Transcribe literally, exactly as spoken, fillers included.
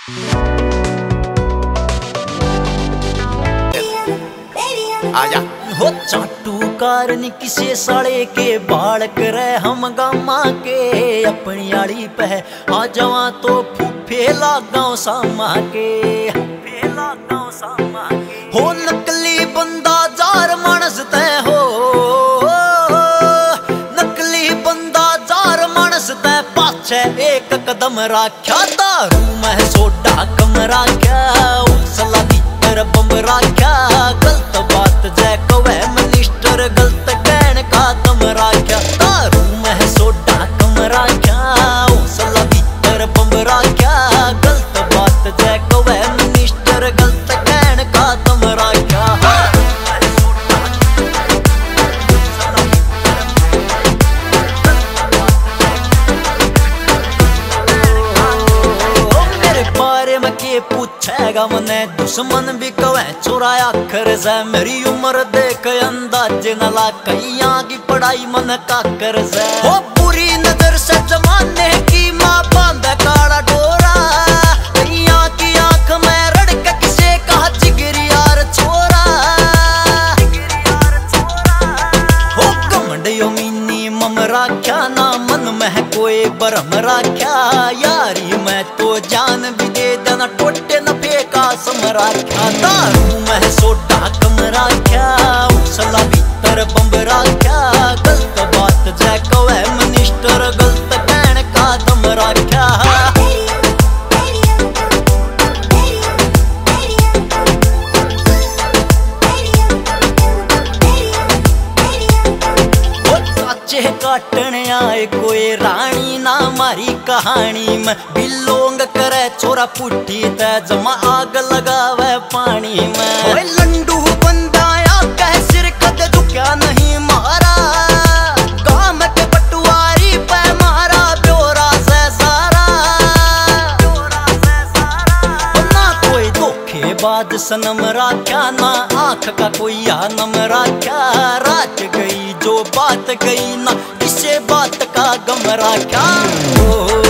आजा हो चाटू कारन किसे साले के बाल करे हम गामा के अपनी आड़ी पे आ जावा तो फूफे लगाओ सामा के हो नकली बंदा जार मानस तय हो नकली बंदा जार मानस तय पाछे एक कदम राख्या दारू में सोडा कम राख्या सला भीतर बम राख्या गलत बात जै कवे मिनिस्टर गलत कहन का दम राख्या दारू में सोडा कम राख्या सला भीतर बम राख्या गलत बात जै कवे मिनिस्टर गलत कहन का दम राख्या पूछेगा मने दुश्मन भी कवे चुराया आखिर से मेरी उम्र देख अंदाजे न ला कैया की पढ़ाई मन का कर से हो पूरी नजर से जमाने की माँ बांध काला डोरा कैया की आंख में रड़क किसे कहा जिगरी यार छोरा हो कमंडियो मीनी मम राख्या ना मन में कोई भरम राख्या यारी मैं तो जान भी दे देना टोटे न फेंका सम राख्या दारू में सोडा कम राख्या सला भीतर बम राख्या गलत बात जै कवे मिनिस्टर गलत कहन का दम राख्या काटन आए कोई रानी ना मारी कहानी में बिलोंग करे छोरा पुट्ठी ते जमा आग लगावे पानी में लंडू बंदाया कह सिर कद झुक्या नहीं मारा गाम के पटवारी पे मारा ब्योरा से सारा ना कोई धोखेबाज सनम राख्या ना आंख का कोई आनम राख्या रात गई जो बात गई ना किसे बात का गम राख्या।